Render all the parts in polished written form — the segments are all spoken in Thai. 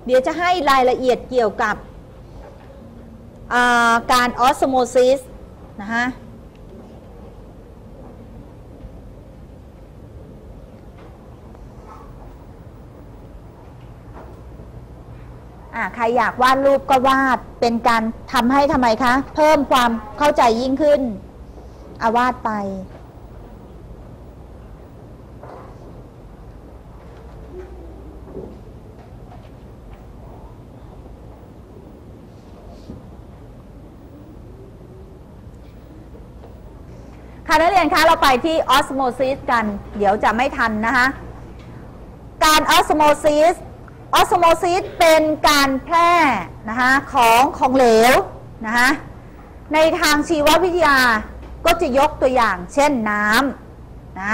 เดี๋ยวจะให้รายละเอียดเกี่ยวกับการออสโมซิสนะคะใครอยากวาดรูปก็วาดเป็นการทำให้ทำไมคะเพิ่มความเข้าใจยิ่งขึ้นวาดไปค่ะนักเรียนคะเราไปที่ออสโมซิสกันเดี๋ยวจะไม่ทันนะคะการออสโมซิสเป็นการแพร่นะคะของเหลวนะคะในทางชีววิทยาก็จะยกตัวอย่างเช่นน้ำนะ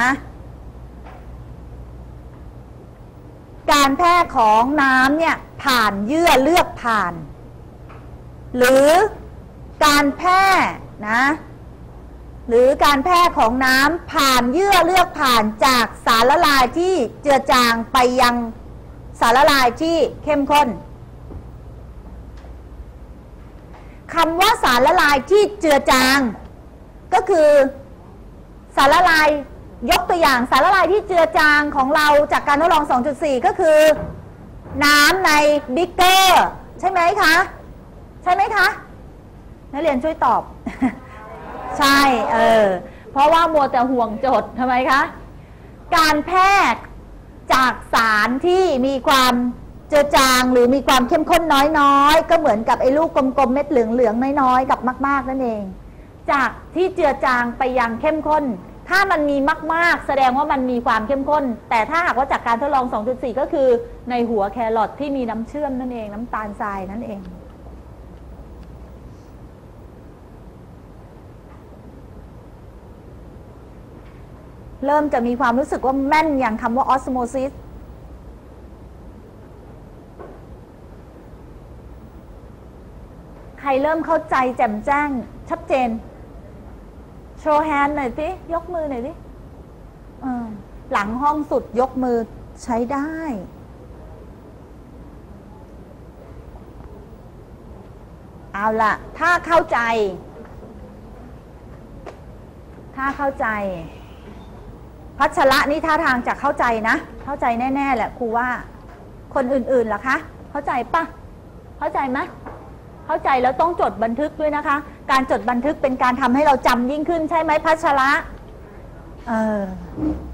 การแพร่ของน้ำเนี่ยผ่านเยื่อเลือดผ่านหรือการแพร่นะหรือการแพร่ของน้ำผ่านเยื่อเลือดผ่านจากสารละลายที่เจือจางไปยังสารละลายที่เข้มข้นคำว่าสารละลายที่เจือจางก็คือสารละลายยกตัวอย่างสารละลายที่เจือจางของเราจากการทดลอง 2.4 ก็คือน้ำในบิ๊กเกอร์ใช่ไหมคะใช่ไหมคะนักเรียนช่วยตอบ ใช่เพราะว่ามัวแต่ห่วงโจทย์ทำไมคะการแพร่จากสารที่มีความเจือจางหรือมีความเข้มข้นน้อยๆก็เหมือนกับไอ้ลูกกลมๆเม็ดเหลืองๆน้อยๆกับมากๆนั่นเองจากที่เจือจางไปยังเข้มข้นถ้ามันมีมากๆแสดงว่ามันมีความเข้มข้นแต่ถ้าหากว่าจากการทดลอง 2.4 ก็คือในหัวแครอทที่มีน้ำเชื่อมนั่นเองน้ำตาลทรายนั่นเองเริ่มจะมีความรู้สึกว่าแม่นอย่างคำว่าออสโมซิสใครเริ่มเข้าใจแจ่มแจ้งชัดเจนโชว์แฮนด์หน่อยสิยกมือหน่อยสิหลังห้องสุดยกมือใช้ได้เอาล่ะถ้าเข้าใจพัชระนี่ท่าทางจะเข้าใจนะเข้าใจแน่ๆแหละครูว่าคนอื่นๆล่ะคะเข้าใจปะเข้าใจไหมเข้าใจแล้วต้องจดบันทึกด้วยนะคะการจดบันทึกเป็นการทำให้เราจำยิ่งขึ้นใช่ไหมพัชระ